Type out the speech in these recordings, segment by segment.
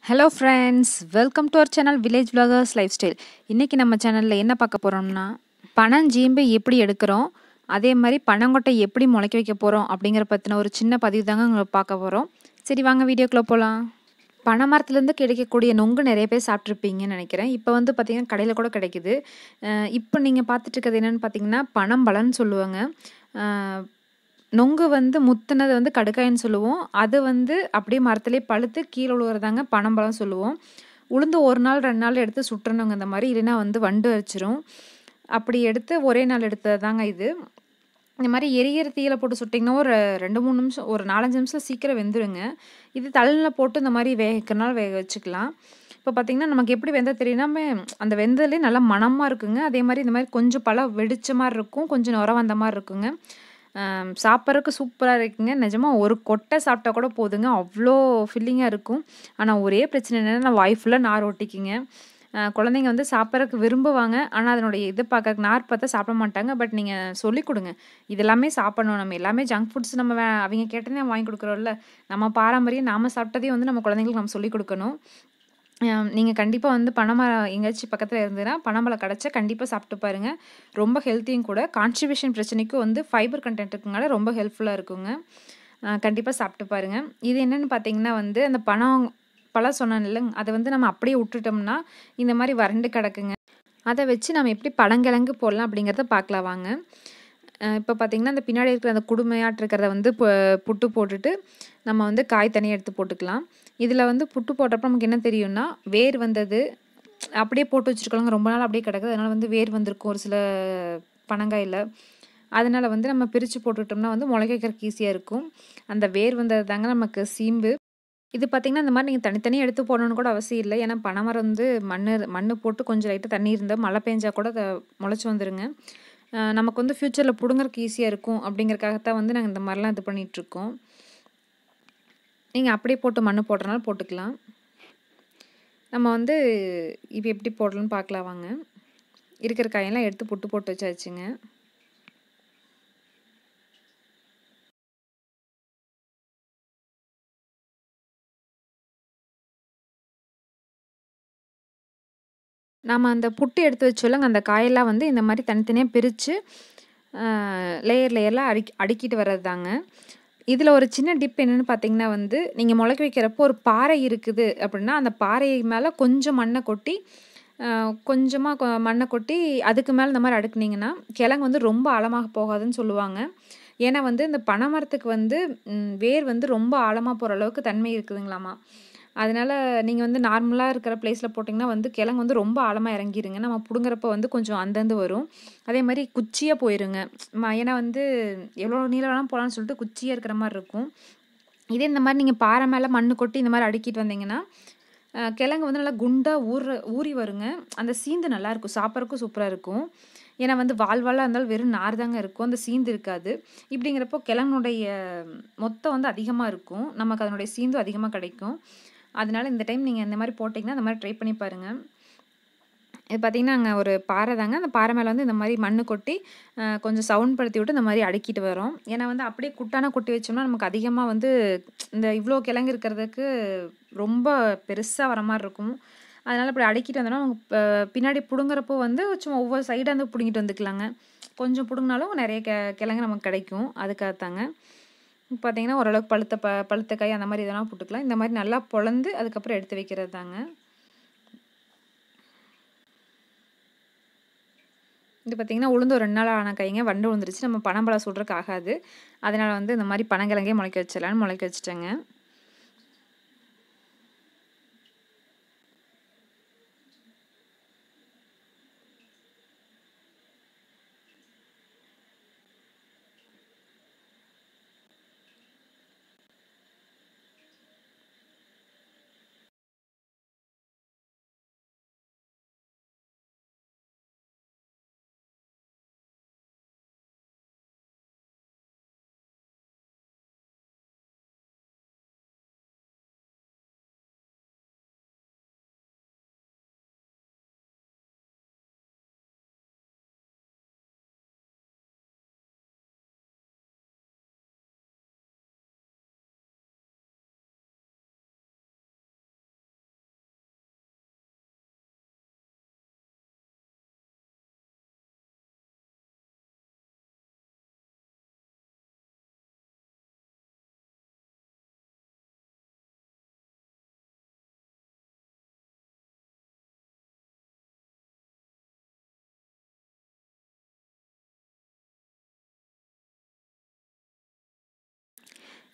Hello friends, welcome to our channel village vloggers lifestyle. இன்றைக்கி நம்ம சேனலில் என்ன பார்க்க போகிறோம்னா, பனஞ்சீம்பு எப்படி எடுக்கிறோம், அதே மாதிரி பனங்கொட்டை எப்படி முளைக்க வைக்க போகிறோம் அப்படிங்கிற பற்றின ஒரு சின்ன பதிவு தாங்க உங்களுக்கு பார்க்க போகிறோம். சரி வாங்க வீடியோக்குள்ளே போகலாம். பனை மரத்துலேருந்து கிடைக்கக்கூடிய நொங்கு நிறைய பேர் சாப்பிட்ருப்பீங்கன்னு நினைக்கிறேன். இப்போ வந்து பார்த்திங்கன்னா கடையில் கூட கிடைக்குது. இப்போ நீங்கள் பார்த்துட்டு இருக்கிறது என்னென்னு பார்த்தீங்கன்னா பனம்பழம்னு சொல்லுவாங்க. நொங்கு வந்து முத்துனது வந்து கடுக்காயின்னு சொல்லுவோம். அது வந்து அப்படியே மரத்திலே பழுத்து கீழே விழுவுறதாங்க பனம்பழம் சொல்லுவோம். உளுந்து 1 நாள் 2 நாள் எடுத்து சுற்றணுங்க இந்த மாதிரி, இல்லைன்னா வந்து வண்டு வச்சிரும். அப்படி எடுத்து ஒரே நாள் எடுத்தது தாங்க இது. இந்த மாதிரி எரியிற தீயில போட்டு சுட்டிங்கன்னா ஒரு 2, 3 நிமிஷம், ஒரு 4, 5 நிமிஷம் சீக்கிரம் வெந்துருங்க. இது தழலில் போட்டு இந்த மாதிரி வேகக்கிறனால வேக வச்சுக்கலாம். இப்போ பார்த்தீங்கன்னா நமக்கு எப்படி வெந்த தெரியும்னா, அந்த வெந்ததுலேயே நல்லா மணமாக இருக்குங்க. அதே மாதிரி இந்த மாதிரி கொஞ்சம் பழம் வெடிச்ச மாதிரி இருக்கும், கொஞ்சம் நுர வந்த மாதிரி இருக்குங்க. சாப்பிட்றதுக்கு சூப்பராக இருக்குங்க. நிஜமா ஒரு கொட்டை சாப்பிட்டா கூட போதுங்க, அவ்வளோ ஃபில்லிங்காக இருக்கும். ஆனால் ஒரே பிரச்சனை என்னென்னா வாய் ஃபுல்லாக நார் ஒட்டிக்குங்க. குழந்தைங்க வந்து சாப்பிட்றதுக்கு விரும்புவாங்க, ஆனால் அதனுடைய இது பார்க்க நார் பார்த்தா சாப்பிட மாட்டாங்க. பட் நீங்கள் சொல்லிக் கொடுங்க, இதெல்லாமே சாப்பிடணும், நம்ம எல்லாமே ஜங்க் ஃபுட்ஸ் நம்ம அவங்க கேட்டதே நம்ம வாங்கி கொடுக்குறோம்ல, நம்ம பாரம்பரியம் நாம் சாப்பிட்டதையும் வந்து நம்ம குழந்தைங்களுக்கு நம்ம சொல்லிக் கொடுக்கணும். நீங்கள் கண்டிப்பாக வந்து பனைமரம் எங்கேயாச்சும் பக்கத்தில் இருந்ததுன்னா பனம்பழம் கிடச்சா கண்டிப்பாக சாப்பிட்டு பாருங்கள். ரொம்ப ஹெல்த்தியும் கூட. கான்ஸ்டிபேஷன் பிரச்சனைக்கும் வந்து ஃபைபர் கண்டென்ட் இருக்குனால ரொம்ப ஹெல்ப்ஃபுல்லாக இருக்குங்க. கண்டிப்பாக சாப்பிட்டு பாருங்கள். இது என்னென்னு பார்த்தீங்கன்னா வந்து அந்த பழம் சொன்னேன் இல்லைங்க, அதை வந்து நம்ம அப்படியே விட்டுட்டோம்னா இந்த மாதிரி வறண்டு கிடக்குங்க. அதை வச்சு நம்ம எப்படி பனங்கிழங்கு போடலாம் அப்படிங்கிறத பார்க்கலாம் வாங்க. இப்போ பார்த்திங்கன்னா அந்த பின்னாடி இருக்கிற அந்த குடுமையாட்டு இருக்கிறத வந்து புட்டு போட்டுட்டு நம்ம வந்து காய் தனியாக எடுத்து போட்டுக்கலாம். இதில் வந்து புட்டு போட்டப்போ நமக்கு என்ன தெரியும்னா, வேர் வந்தது அப்படியே போட்டு வச்சுருக்கோங்க, ரொம்ப நாள் அப்படியே கிடக்குது. அதனால் வந்து வேர் வந்திருக்கும் ஒரு சில பனங்காயில். அதனால் வந்து நம்ம பிரித்து போட்டுக்கிட்டோம்னா வந்து முளைக்க வைக்கிறதுக்கு ஈஸியாக இருக்கும். அந்த வேர் வந்தது தாங்க நமக்கு சீம்பு. இது பார்த்திங்கன்னா இந்த மாதிரி நீங்கள் தனித்தனியாக எடுத்து போடணுன்னு கூட அவசியம் இல்லை. ஏன்னா பனைமரம் வந்து மண் போட்டு கொஞ்சம் லைட்டாக தண்ணி இருந்தால் மழை பெஞ்சா கூட அதை முளைச்சி வந்துடுங்க. நமக்கு வந்து ஃப்யூச்சரில் பிடுங்கறக்கு ஈஸியாக இருக்கும் அப்படிங்கிறக்காகத்தான் வந்து நாங்கள் இந்த மாதிரிலாம் இது பண்ணிகிட்ருக்கோம். நீங்கள் அப்படியே போட்டு மண் போடுறனால போட்டுக்கலாம். நம்ம வந்து இப்போ எப்படி போடலான்னு பார்க்கலாம் வாங்க. இருக்கிற காயெல்லாம் எடுத்து புட்டு போட்டு வச்சாச்சுங்க. நாம் அந்த புட்டு எடுத்து வச்சோல்லங்க, அந்த காயெல்லாம் வந்து இந்த மாதிரி தனித்தனியாக பிரித்து லேயர்லாம் அடுக்கிட்டு வர்றது தாங்க. இதில் ஒரு சின்ன டிப் என்னென்னு பார்த்தீங்கன்னா வந்து, நீங்கள் முளைக்க வைக்கிறப்போ ஒரு பாறை இருக்குது அப்படின்னா, அந்த பாறை மேலே கொஞ்சம் மண்ணை கொட்டி கொஞ்சமாக மண்ணை கொட்டி அதுக்கு மேலே இந்த மாதிரி அடுக்குனிங்கன்னா கிழங்கு வந்து ரொம்ப ஆழமாக போகாதுன்னு சொல்லுவாங்க. ஏன்னா வந்து இந்த பனை மரத்துக்கு வந்து வேர் வந்து ரொம்ப ஆழமாக போகிற அளவுக்கு தன்மை இருக்குதுங்களாமா. அதனால் நீங்கள் வந்து நார்மலாக இருக்கிற பிளேஸில் போட்டிங்கன்னா வந்து கிழங்கு வந்து ரொம்ப ஆழமாக இறங்கிருங்க. நம்ம பிடுங்குறப்ப வந்து கொஞ்சம் அந்தந்து வரும். அதே மாதிரி குச்சியாக போயிருங்க. ஏன்னா வந்து எவ்வளோ நீளம் வேணாலும் போகலான்னு சொல்லிட்டு குச்சியாக இருக்கிற மாதிரி இருக்கும். இதே இந்த மாதிரி நீங்கள் பாறை மேலே மண் கொட்டி இந்த மாதிரி அடுக்கிட்டு வந்தீங்கன்னா கிழங்கு வந்து நல்லா குண்டாக ஊறி வருங்க. அந்த சீந்து நல்லாயிருக்கும், சாப்பிட்றதுக்கும் சூப்பராக இருக்கும். ஏன்னா வந்து வாலாக இருந்தாலும் வெறும் நார் தாங்க இருக்கும், அந்த சீந்து இருக்காது. இப்படிங்கிறப்போ கிழங்குனுடைய மொத்தம் வந்து அதிகமாக இருக்கும், நமக்கு அதனுடைய சீந்தும் அதிகமாக கிடைக்கும். அதனால இந்த டைம் நீங்கள் இந்த மாதிரி போட்டிங்கன்னா இந்த மாதிரி ட்ரை பண்ணி பாருங்கள். இது பார்த்திங்கன்னா அங்கே ஒரு பாறை தாங்க, அந்த பாறை மேலே வந்து இந்த மாதிரி மண் கொட்டி கொஞ்சம் சவுண்ட் படுத்தி விட்டு இந்த மாதிரி அடுக்கிட்டு வரோம். ஏன்னா வந்து அப்படியே குட்டான கொட்டி வச்சோம்னா நமக்கு அதிகமாக வந்து இந்த இவ்வளோ கிழங்கு இருக்கிறதுக்கு ரொம்ப பெருசாக வர மாதிரி இருக்கும். அதனால் இப்படி அடுக்கிட்டு வந்தோம்னா அவங்க பின்னாடி பிடுங்குறப்போ வந்து சும்மா ஒவ்வொரு சைடாக வந்து பிடுங்கிட்டு வந்துக்கலாங்க. கொஞ்சம் பிடுங்கினாலும் நிறைய கிழங்கு நமக்கு கிடைக்கும், அதுக்காகத்தாங்க. பார்த்திங்கன்னா ஓரளவுக்கு பழுத்த காய் அந்த மாதிரி இதெல்லாம் போட்டுக்கலாம். இந்த மாதிரி நல்லா பொளந்து அதுக்கப்புறம் எடுத்து வைக்கிறது தாங்க. இது பார்த்திங்கன்னா உளுந்து ஒரு 2 நாள் ஆன காய்ங்க, வண்டு விழுந்துருச்சு. நம்ம பனம்பழம் சுடுறதுக்கு ஆகாது. அதனால் வந்து இந்த மாதிரி பனங்கிழங்கே முளைக்க வச்சிடலான்னு முளைக்க வச்சுட்டேங்க.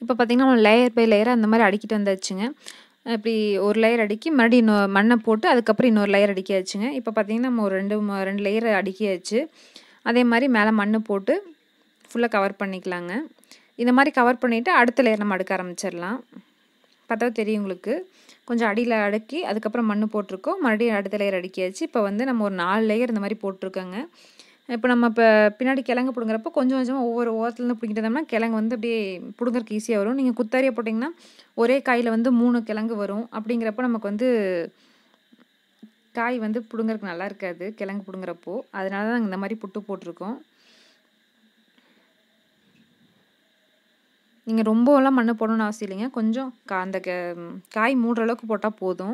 இப்போ பார்த்திங்கன்னா லேயர் பை லேயராக அந்த மாதிரி அடிக்கிட்டு வந்தாச்சுங்க. இப்படி ஒரு லேயர் அடுக்கி மறுபடியும் மண்ணை போட்டு அதுக்கப்புறம் இன்னொரு லேயர் அடிக்கியாச்சுங்க. இப்போ பார்த்திங்கன்னா நம்ம ஒரு 2 லேயர் அடுக்கியாச்சு. அதே மாதிரி மேலே மண் போட்டு ஃபுல்லாக கவர் பண்ணிக்கலாங்க. இந்த மாதிரி கவர் பண்ணிவிட்டு அடுத்த லேயர் நம்ம அடுக்க ஆரம்பிச்சிடலாம். பார்த்தா தெரியும் உங்களுக்கு. கொஞ்சம் அடியில் அடுக்கி அதுக்கப்புறம் மண் போட்டிருக்கோம். மறுபடியும் அடுத்த லேயர் அடுக்கியாச்சு. இப்போ வந்து நம்ம ஒரு 4 லேயர் இந்த மாதிரி போட்டிருக்கோங்க. இப்போ நம்ம பின்னாடி கிழங்கு பிடுங்குறப்போ கொஞ்சம் கொஞ்சமாக ஒவ்வொரு ஓரத்துலேருந்து பிடிங்கிட்டு வந்தோம்னா கிழங்கு வந்து அப்படியே பிடுங்குறக்கு ஈஸியாக வரும். நீங்கள் குத்தாரியாக போட்டிங்கன்னா ஒரே காயில் வந்து 3 கிழங்கு வரும். அப்படிங்கிறப்ப நமக்கு வந்து காய் வந்து பிடுங்குறக்கு நல்லா இருக்காது கிழங்கு பிடுங்குறப்போ. அதனால தான் இந்த மாதிரி புட்டு போட்டிருக்கோம். நீங்கள் ரொம்பலாம் மண் போடணும்னு அவசியம் இல்லைங்க. கொஞ்சம் அந்த காய் மூடுற அளவுக்கு போட்டால் போதும்.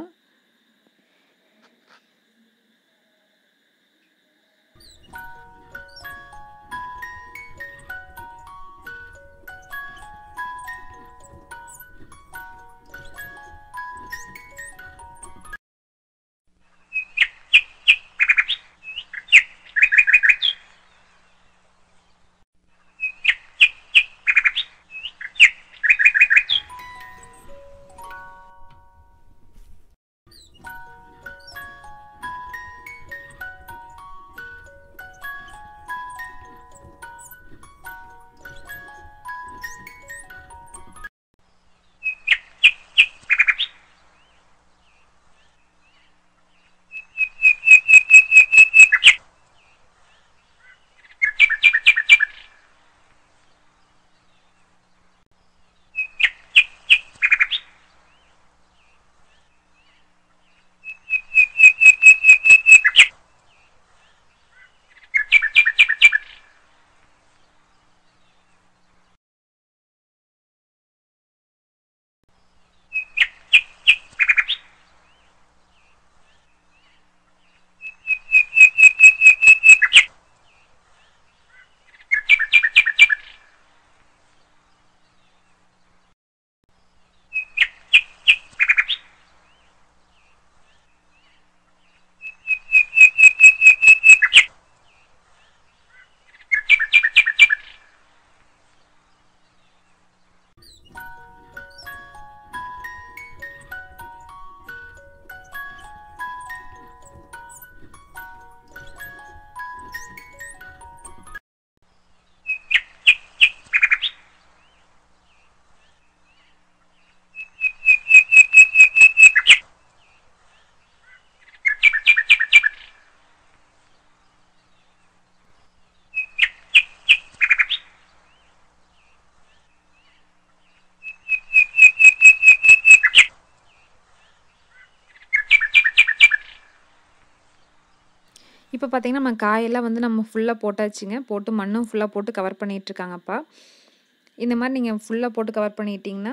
இப்போ பார்த்திங்கன்னா நம்ம காயெல்லாம் வந்து நம்ம ஃபுல்லாக போட்டாச்சுங்க. போட்டு மண்ணும் ஃபுல்லாக போட்டு கவர் பண்ணிகிட்ருக்காங்கப்பா. இந்த மாதிரி நீங்கள் ஃபுல்லாக போட்டு கவர் பண்ணிட்டீங்கன்னா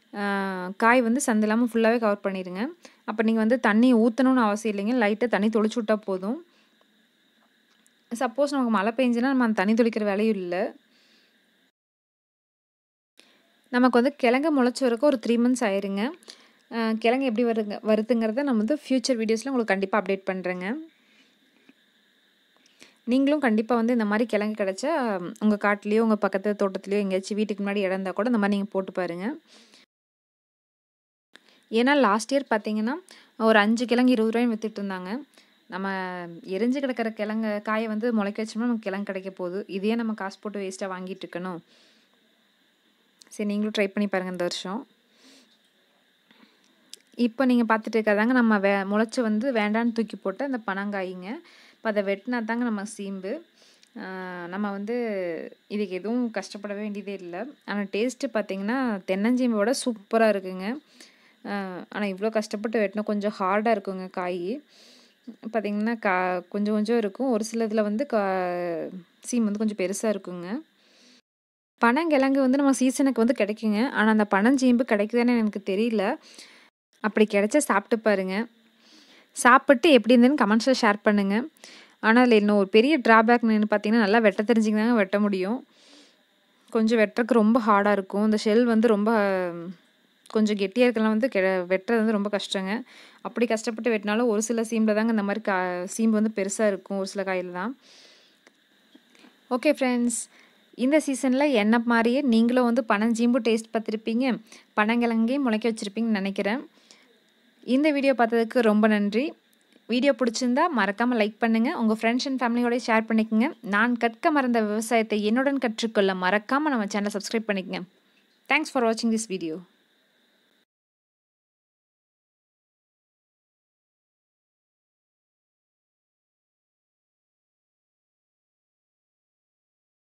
காய் வந்து சந்து இல்லாமல் ஃபுல்லாகவே கவர் பண்ணிடுங்க. அப்போ நீங்கள் வந்து தண்ணி ஊற்றணும்னு அவசியம் இல்லைங்க. லைட்டாக தண்ணி தெளிச்சு விட்டா போதும். சப்போஸ் நமக்கு மழை பெஞ்சுன்னா நம்ம அந்த தண்ணி தெளிக்கிற வேலையும் இல்லை. நமக்கு வந்து கிழங்கு முளைச்சி வரக்கு ஒரு 3 மந்த்ஸ் ஆயிருங்க. கிழங்கு எப்படி வருதுங்கிறத நம்ம வந்து ஃப்யூச்சர் வீடியோஸில் உங்களுக்கு கண்டிப்பாக அப்டேட் பண்ணுறேங்க. நீங்களும் கண்டிப்பாக வந்து இந்த மாதிரி கிழங்கு கிடச்சா உங்கள் காட்டிலையோ உங்கள் பக்கத்து தோட்டத்துலையோ எங்கேயாச்சும் வீட்டுக்கு முன்னாடி இடம் இருந்தால் கூட இந்த மாதிரி நீங்கள் போட்டு பாருங்கள். ஏன்னா லாஸ்ட் இயர் பார்த்தீங்கன்னா ஒரு 5 கிழங்கு 20 ரூபாயும் விற்றுட்டு இருந்தாங்க. நம்ம எரிஞ்சு கிடக்கிற காயை வந்து முளைக்க வச்சோம்னா நமக்கு கிழங்கு கிடைக்க போகுது. இதையே நம்ம காசு போட்டு வேஸ்ட்டாக வாங்கிட்டு இருக்கணும். சரி, நீங்களும் ட்ரை பண்ணி பாருங்கள் இந்த வருஷம். இப்போ நீங்கள் பார்த்துட்டு இருக்கிறதாங்க நம்ம முளைச்சி வந்து வேண்டான்னு தூக்கி போட்டு அந்த பனங்காய்ங்க. இப்போ அதை வெட்டினா தாங்க நம்ம சீம்பு. நம்ம வந்து இதுக்கு எதுவும் கஷ்டப்படவே வேண்டியதே இல்லை. ஆனால் டேஸ்ட்டு பார்த்திங்கன்னா தென்னஞ்சீம்போட சூப்பராக இருக்குங்க. ஆனால் இவ்வளோ கஷ்டப்பட்டு வெட்டினா கொஞ்சம் ஹார்டாக இருக்குங்க காய். பார்த்திங்கன்னா கொஞ்சம் கொஞ்சம் இருக்கும். ஒரு சில இதில் வந்து சீம் வந்து கொஞ்சம் பெருசாக இருக்குங்க. பனங்கிழங்கு வந்து நம்ம சீசனுக்கு வந்து கிடைக்குங்க. ஆனால் அந்த பனஞ்சீம்பு கிடைக்குதுன்னு எனக்கு தெரியல. அப்படி கிடைச்சா சாப்பிட்டு பாருங்கள். சாப்பிட்டு எப்படி இருந்ததுன்னு கமெண்ட்ஸில் ஷேர் பண்ணுங்கள். ஆனால் அதில் இன்னும் ஒரு பெரிய ட்ராபேக்னு பார்த்தீங்கன்னா நல்லா வெட்ட தெரிஞ்சிங்கதாங்க வெட்ட முடியும். கொஞ்சம் வெட்டுறதுக்கு ரொம்ப ஹார்டாக இருக்கும். இந்த ஷெல் வந்து ரொம்ப கொஞ்சம் கெட்டியாக இருக்கலாம் வந்து வெட்டுறது வந்து ரொம்ப கஷ்டங்க. அப்படி கஷ்டப்பட்டு வெட்டினாலும் ஒரு சில சீம்பில் தாங்க இந்த மாதிரி சீம்பு வந்து பெருசாக இருக்கும். ஒரு சில காயில் தான். ஓகே ஃப்ரெண்ட்ஸ், இந்த சீசனில் என்ன மாதிரியே நீங்களும் வந்து பனஞ்சீம்பு டேஸ்ட் பார்த்துருப்பீங்க, பனங்கிழங்கையும் முளைக்க வச்சுருப்பீங்கன்னு நினைக்கிறேன். இந்த வீடியோ பார்த்ததுக்கு ரொம்ப நன்றி. வீடியோ பிடிச்சிருந்தா மறக்காமல் லைக் பண்ணுங்கள், உங்கள் ஃப்ரெண்ட்ஸ் அண்ட் ஃபேமிலியோட ஷேர் பண்ணிக்கோங்க. நான் கற்க மறந்த விவசாயத்தை என்னுடன் கற்றுக்கொள்ள மறக்காமல் நம்ம சேனலை சப்ஸ்கிரைப் பண்ணிக்கங்க. தேங்க்ஸ் ஃபார் வாட்சிங் திஸ் வீடியோ.